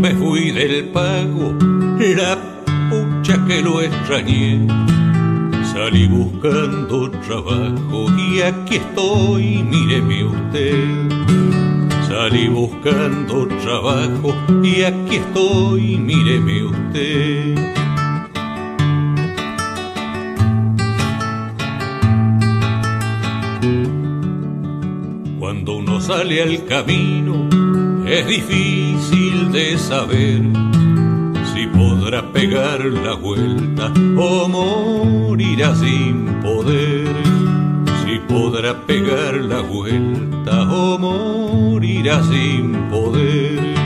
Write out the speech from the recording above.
me fui del pago, la pucha que lo extrañé. Salí buscando trabajo y aquí estoy, míreme usted. Salí buscando trabajo y aquí estoy, míreme usted. Cuando uno sale al camino es difícil de saber si podrá pegar la vuelta o morirá sin poder. Si podrá pegar la vuelta o morirá sin poder.